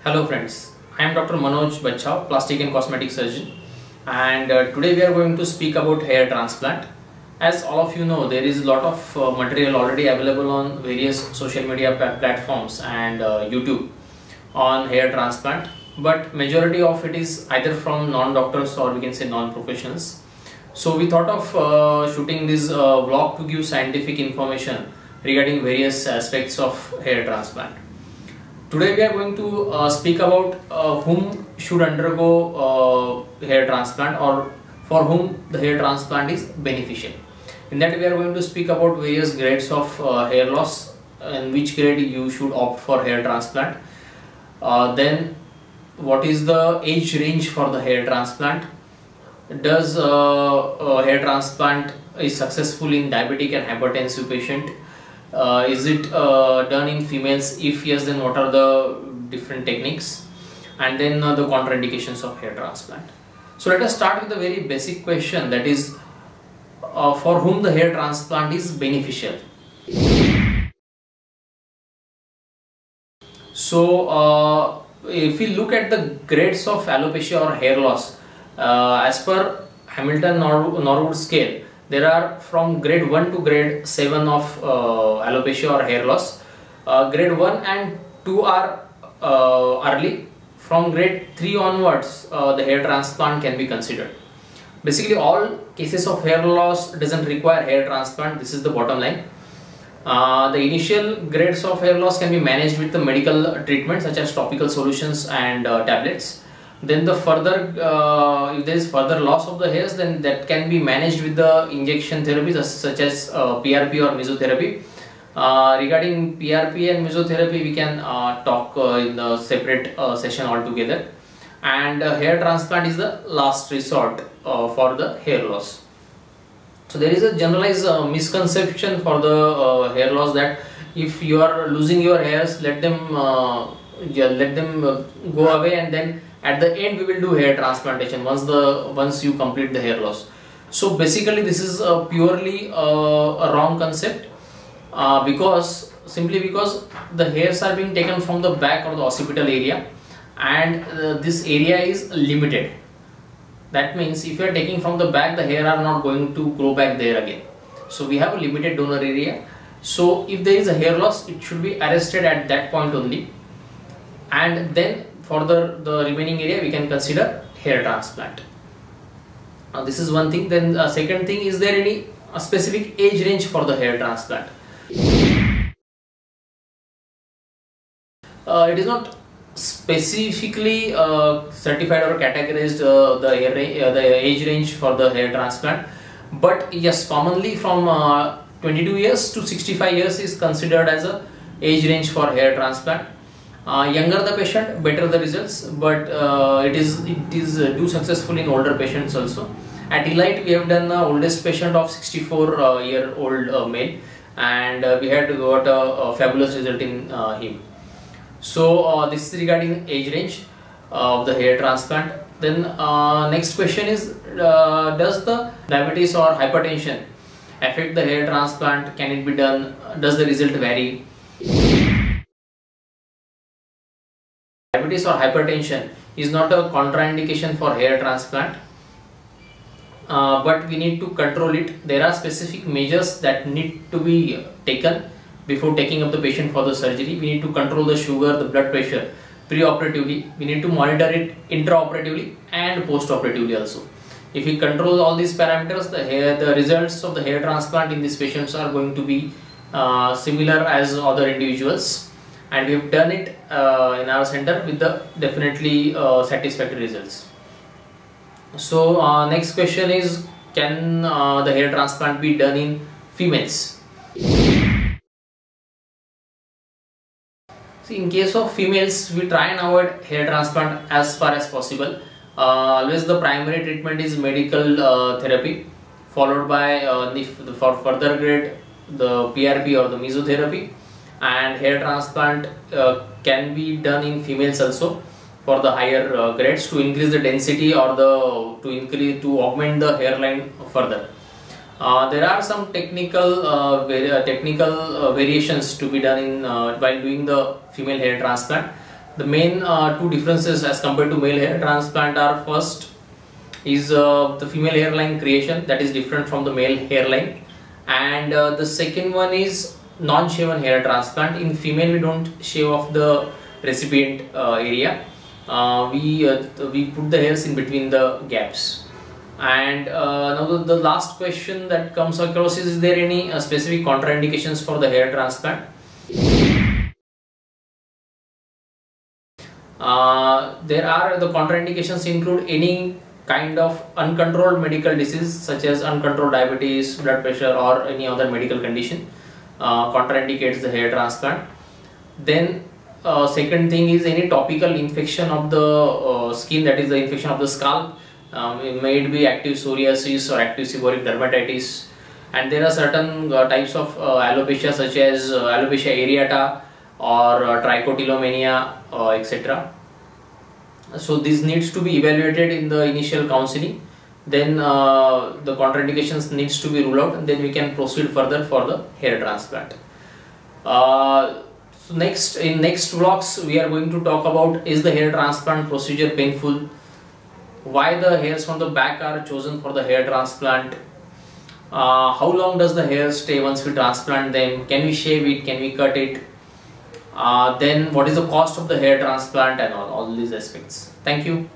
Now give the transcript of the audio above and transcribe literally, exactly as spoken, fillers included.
Hello friends, I am Dr Manoj Bachhav, plastic and cosmetic surgeon, and uh, today we are going to speak about hair transplant. As all of you know, there is a lot of uh, material already available on various social media platforms and uh, YouTube on hair transplant, but majority of it is either from non-doctors or we can say non-professionals. So we thought of uh, shooting this uh, vlog to give scientific information regarding various aspects of hair transplant. Today we are going to uh, speak about uh, whom should undergo uh, hair transplant or for whom the hair transplant is beneficial. In that we are going to speak about various grades of uh, hair loss and which grade you should opt for hair transplant. Uh, then what is the age range for the hair transplant? Does uh, uh, hair transplant is successful in diabetic and hypertensive patient? Uh, is it uh, done in females? If yes, then what are the different techniques? And then uh, the contraindications of hair transplant. So let us start with a very basic question, that is uh, for whom the hair transplant is beneficial. So uh, if we look at the grades of alopecia or hair loss, uh, as per Hamilton-Norwood scale, there are from grade one to grade seven of uh, alopecia or hair loss. Uh, grade one and two are uh, early. From grade three onwards, uh, the hair transplant can be considered. Basically, all cases of hair loss doesn't require hair transplant. This is the bottom line. Uh, the initial grades of hair loss can be managed with the medical treatment such as topical solutions and uh, tablets. Then the further, uh, if there is further loss of the hairs, then that can be managed with the injection therapies such as uh, P R P or mesotherapy. Uh, regarding P R P and mesotherapy, we can uh, talk uh, in a separate uh, session altogether. And uh, hair transplant is the last resort uh, for the hair loss. So there is a generalized uh, misconception for the uh, hair loss that if you are losing your hairs, let them uh, yeah, let them uh, go away, and then at the end we will do hair transplantation once the once you complete the hair loss. So basically this is a purely uh, a wrong concept, uh, because simply because the hairs are being taken from the back or the occipital area, and uh, this area is limited. That means if you are taking from the back, the hair are not going to grow back there again. So we have a limited donor area. So if there is a hair loss, it should be arrested at that point only, and then for the, the remaining area we can consider hair transplant. Now this is one thing. Then uh, second thing, is there any a specific age range for the hair transplant? Uh, it is not specifically uh, certified or categorized uh, the, hair, uh, the age range for the hair transplant, but yes, commonly from uh, twenty-two years to sixty-five years is considered as a age range for hair transplant. Uh, younger the patient, better the results, but uh, it is it is uh, too successful in older patients also. At Elite we have done the oldest patient of sixty-four uh, year old uh, male, and uh, we had got a, a fabulous result in uh, him. So uh, this is regarding age range of the hair transplant. Then uh, next question is, uh, does the diabetes or hypertension affect the hair transplant? Can it be done? Does the result vary? Diabetes or hypertension is not a contraindication for hair transplant, uh, but we need to control it. There are specific measures that need to be taken before taking up the patient for the surgery. We need to control the sugar, the blood pressure pre-operatively. We need to monitor it intraoperatively and post-operatively also. If we control all these parameters, the hair, the results of the hair transplant in these patients are going to be uh, similar as other individuals. And we have done it uh, in our center with the definitely uh, satisfactory results. So uh, next question is, can uh, the hair transplant be done in females? See, in case of females, we try and avoid hair transplant as far as possible. Uh, always the primary treatment is medical uh, therapy, followed by uh, the, for further grade the P R P or the mesotherapy. And hair transplant uh, can be done in females also for the higher uh, grades to increase the density or the to increase to augment the hairline further. Uh, there are some technical uh, vari technical uh, variations to be done in uh, while doing the female hair transplant. The main uh, two differences as compared to male hair transplant are, first is uh, the female hairline creation, that is different from the male hairline, and uh, the second one is non-shaven hair transplant. In female we don't shave off the recipient uh, area, uh, we uh, we put the hairs in between the gaps. And uh, now the, the last question that comes across is, is there any uh, specific contraindications for the hair transplant? Uh, there are, the contraindications include any kind of uncontrolled medical disease such as uncontrolled diabetes, blood pressure, or any other medical condition uh, contraindicates the hair transplant. Then uh, second thing is any topical infection of the uh, skin, that is the infection of the scalp. Um, it may be active psoriasis or active seborrheic dermatitis, and there are certain uh, types of uh, alopecia such as uh, alopecia areata or uh, trichotillomania, uh, et cetera. So this needs to be evaluated in the initial counseling. Then uh, the contraindications needs to be ruled out, and then we can proceed further for the hair transplant. Uh, so next, in next vlogs we are going to talk about, is the hair transplant procedure painful? Why the hairs from the back are chosen for the hair transplant? Uh, how long does the hair stay once we transplant them? Can we shave it? Can we cut it? Uh, then what is the cost of the hair transplant, and all, all these aspects. Thank you.